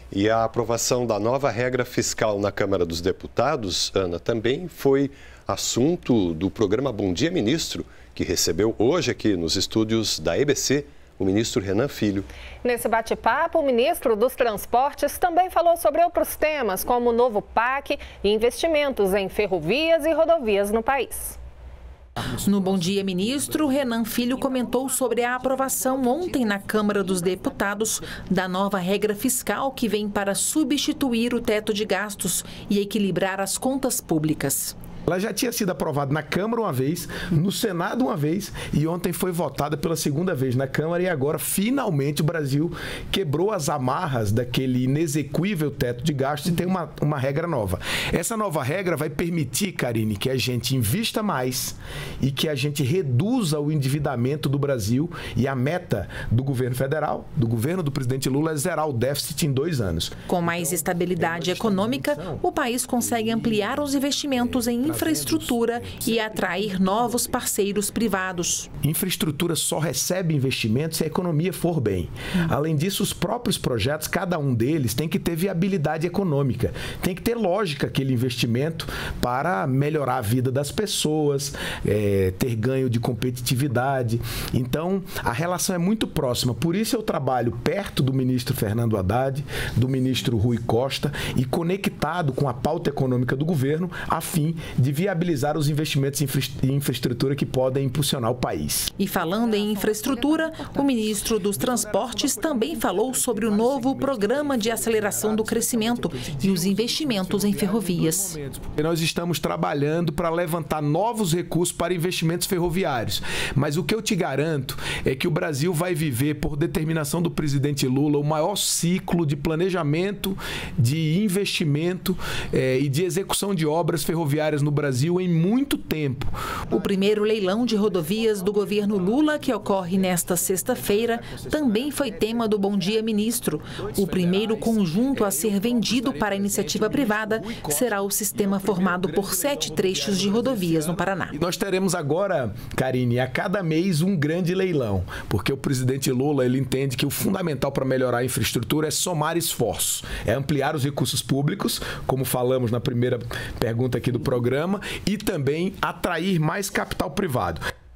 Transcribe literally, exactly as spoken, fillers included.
E a aprovação da nova regra fiscal na Câmara dos Deputados, Ana, também foi assunto do programa Bom Dia Ministro, que recebeu hoje aqui nos estúdios da E B C o ministro Renan Filho. Nesse bate-papo, o ministro dos Transportes também falou sobre outros temas, como o novo P A C e investimentos em ferrovias e rodovias no país. No Bom Dia Ministro, Renan Filho comentou sobre a aprovação ontem na Câmara dos Deputados da nova regra fiscal que vem para substituir o teto de gastos e equilibrar as contas públicas. Ela já tinha sido aprovada na Câmara uma vez, no Senado uma vez e ontem foi votada pela segunda vez na Câmara e agora, finalmente, o Brasil quebrou as amarras daquele inexequível teto de gastos e tem uma, uma regra nova. Essa nova regra vai permitir, Karine, que a gente invista mais e que a gente reduza o endividamento do Brasil e a meta do governo federal, do governo do presidente Lula, é zerar o déficit em dois anos. Com mais estabilidade econômica, o país consegue ampliar os investimentos em infraestrutura e atrair novos parceiros privados. Infraestrutura só recebe investimentos se a economia for bem. Além disso, os próprios projetos, cada um deles, tem que ter viabilidade econômica. Tem que ter lógica aquele investimento para melhorar a vida das pessoas, é, ter ganho de competitividade. Então, a relação é muito próxima. Por isso eu trabalho perto do ministro Fernando Haddad, do ministro Rui Costa e conectado com a pauta econômica do governo, a fim de viabilizar os investimentos em infraestrutura que podem impulsionar o país. E falando em infraestrutura, o ministro dos Transportes também falou sobre o novo programa de aceleração do crescimento e os investimentos em ferrovias. Nós estamos trabalhando para levantar novos recursos para investimentos ferroviários, mas o que eu te garanto é que o Brasil vai viver, por determinação do presidente Lula, o maior ciclo de planejamento, de investimento eh, e de execução de obras ferroviárias no Brasil em muito tempo. O primeiro leilão de rodovias do governo Lula, que ocorre nesta sexta-feira, também foi tema do Bom Dia Ministro. O primeiro conjunto a ser vendido para a iniciativa privada será o sistema formado por sete trechos de rodovias no Paraná. Nós teremos agora, Karine, a cada mês um grande leilão, porque o presidente Lula ele entende que o fundamental para melhorar a infraestrutura é somar esforços, é ampliar os recursos públicos, como falamos na primeira pergunta aqui do programa, e também atrair mais capital privado.